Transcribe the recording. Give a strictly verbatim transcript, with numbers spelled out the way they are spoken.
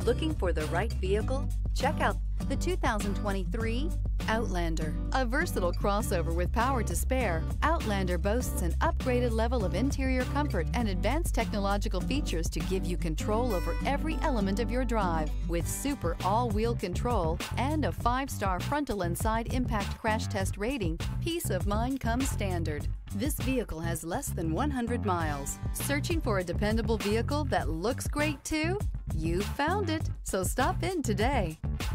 Looking for the right vehicle? Check out the two thousand twenty-three Outlander. A versatile crossover with power to spare, Outlander boasts an upgraded level of interior comfort and advanced technological features to give you control over every element of your drive. With super all-wheel control and a five-star frontal and side impact crash test rating, peace of mind comes standard. This vehicle has less than one hundred miles. Searching for a dependable vehicle that looks great too? You found it, so stop in today.